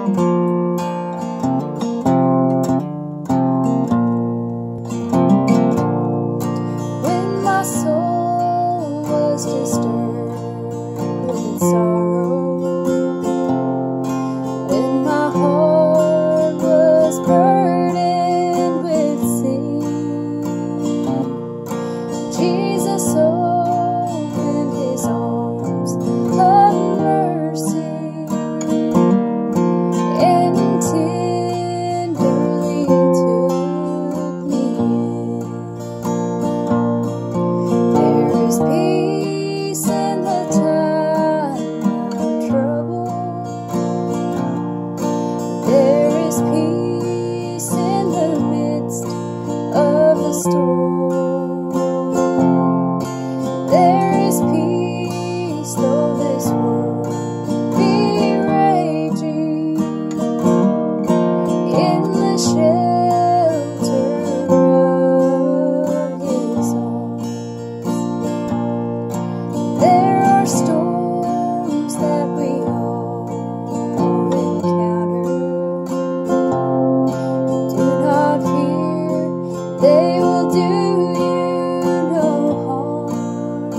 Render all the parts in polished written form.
When my soul was disturbed with sorrow, when my heart was burdened with sin, Jesus opened his arms of mercy and tenderly took me in. There is peace in the time of trouble. There is peace in the midst of the storm. There is peace though this world be raging, in the shelter of his arms. There are storms that we all encounter. Do not fear, they will do you no harm.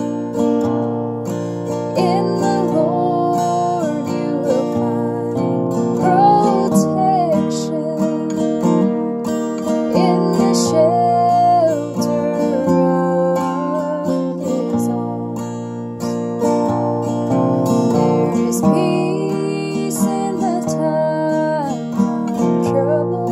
In the Lord you will find protection, in the shelter of his arms. There is peace in the time of trouble.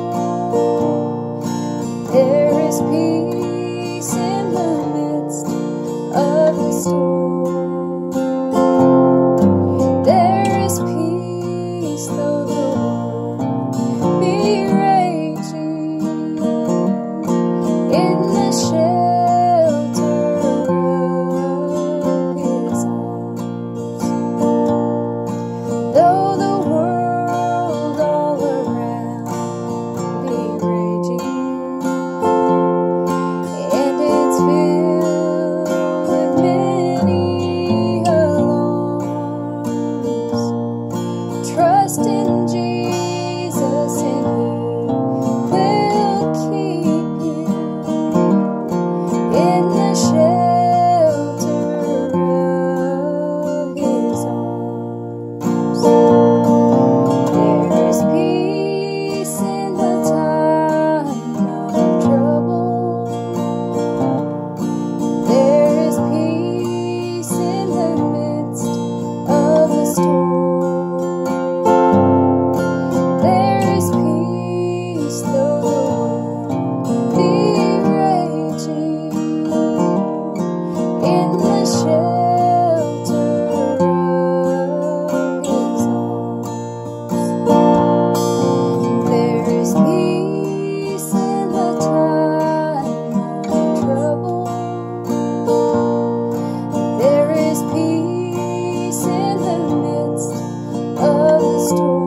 There is peace in the midst of the storm. There is peace though the world be raging, in the shelter of his arms. Though the world all around be raging, and it's filled with many alarms, trust in Jesus and he will keep you in the shelter of his arms. There is peace in the time of trouble. There is peace in the midst of the storm. There is peace though the world be raging, in the shelter of his arms. There is peace in the time of trouble. There is peace in the midst of the storm.